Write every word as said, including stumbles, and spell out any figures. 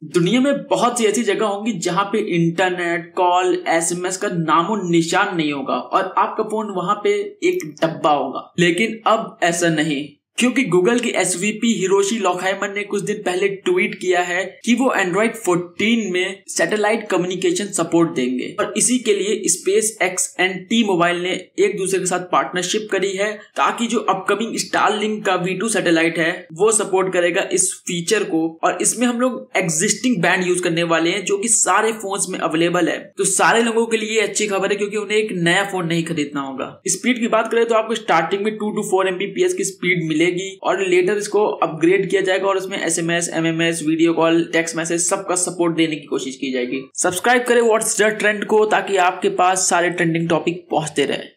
दुनिया में बहुत सी ऐसी जगह होंगी जहां पे इंटरनेट, कॉल, एसएमएस का नामो निशान नहीं होगा और आपका फोन वहां पे एक डब्बा होगा। लेकिन अब ऐसा नहीं, क्योंकि गूगल की एसवीपी हिरोशी लोखाइमन ने कुछ दिन पहले ट्वीट किया है कि वो एंड्रॉइड फोर्टीन में सैटेलाइट कम्युनिकेशन सपोर्ट देंगे और इसी के लिए SpaceX and T mobile ने एक दूसरे के साथ पार्टनरशिप करी है ताकि जो अपकमिंग स्टारलिंक का वी टू सैटेलाइट है वो सपोर्ट करेगा इस फीचर को। और इसमें हम लोग एग्जिस्टिंग बैंड यूज करने वाले हैं जो कि सारे फोन्स में अवेलेबल है। तो सारे लोगों के लिए अच्छी खबर है क्योंकि उन्हें एक नया फोन नहीं खरीदना होगा। स्पीड की बात करें तो आपको स्टार्टिंग में टू टू फोर एमबीपीएस की स्पीड मिले और लेटर इसको अपग्रेड किया जाएगा और इसमें SMS, MMS, video call, text message सबका सपोर्ट देने की कोशिश की जाएगी। सब्सक्राइब करें व्हाट्स द ट्रेंड को ताकि आपके पास सारे ट्रेंडिंग टॉपिक पहुंचते रहे।